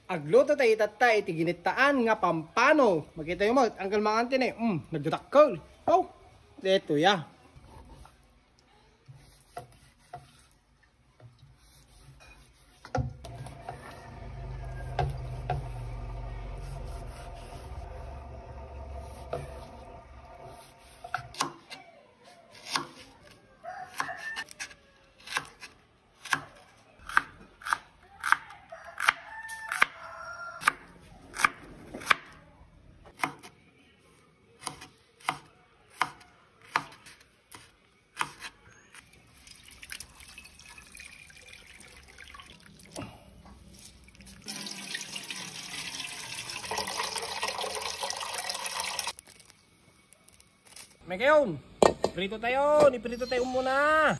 Agluto tayo itata iti ginitaan nga pampano. Makita nyo mo, ang kalmangan tin nagdatakol. Oh, dito ya. Mekayon, iprito tayo muna.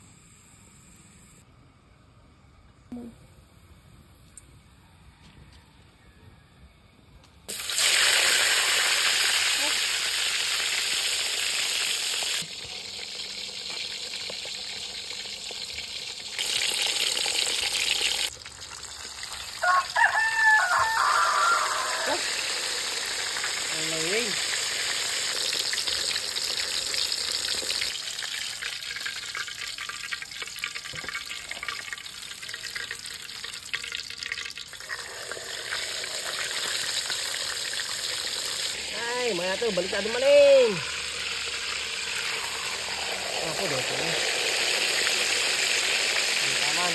Ay, mga to, balik na maling. Ako dito na. Ang taman.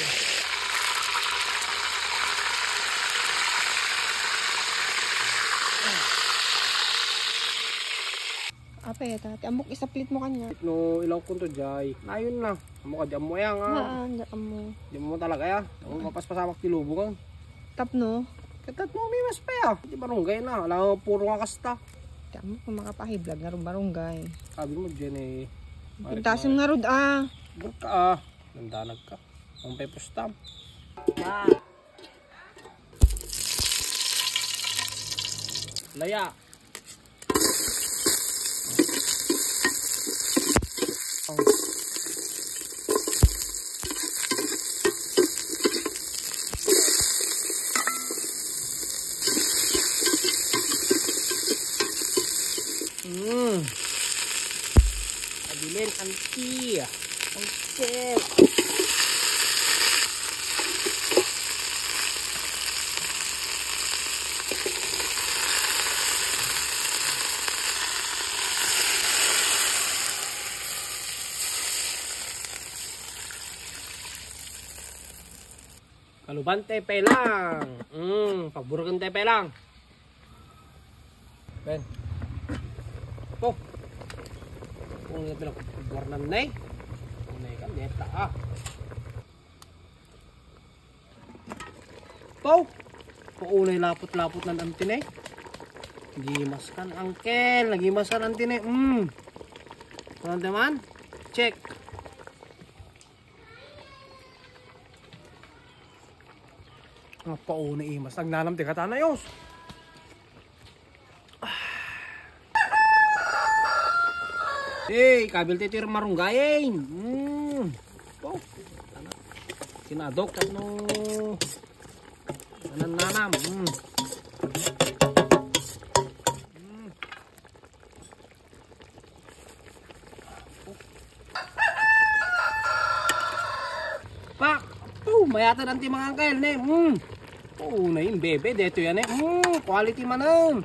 Ape, tati. Amok isaplit mo kanya. No, ilaw ko to, Jay. Ayun na. Amo ka, mo yan nga. Diyan mo. Di mo talaga ya. Ako mapaspasamak ti lubong. Tapno. Katat mo may mas pa ya. Di barunggay na. Alam mo, puro nga kasta. Diyan mo kung makapahiblag nga rin barunggay. Sabi mo dyan eh. Pintasim nga rin Gur ka Nandanag ka. Ang pepustam. Laya. Abilin anti. Ang cel. Kaluban tepe lang. Pagburugan tepe lang. Ben. Po. Kung nga pinag-warnan na eh. Kung nga ka, neta ah. Po. Paulay lapot-lapot ng antin eh. Gimas kan angkel. Nagimas kan antin eh. Kung teman, check. Paunay imas. Nagnanam ti katanayos. Hey, kabil titir marunggayin. Oh, sinadok ano nananam. Pak, mayata nanti mga angkel ne. Na yung bebe dito yan eh. Quality manan.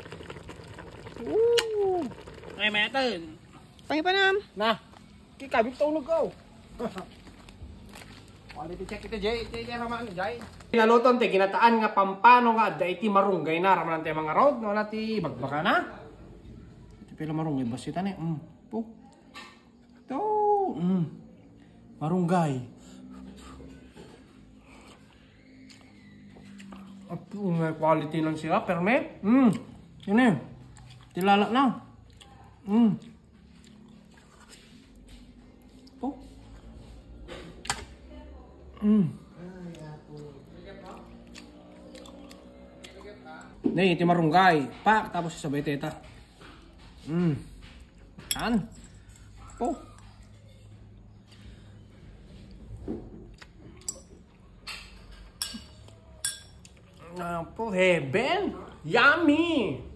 Ay mayata. Pangipanam. Nah, kikabit tulog ko. Quality check ito, Jay. Ito raman, Jay. Naluton, te, ginataan nga pampano nga, da iti marunggay na, raman natin mga road, no, nati bagbaka na. Ito pala marunggay, basitan eh. Po. Ito, marunggay. At may quality lang sila, perme. Yun eh. Tilala na. Oh. Nih, iti marunggay. Pak, tapos sabay teta. Kan? Po. Po, heaven. Yummy.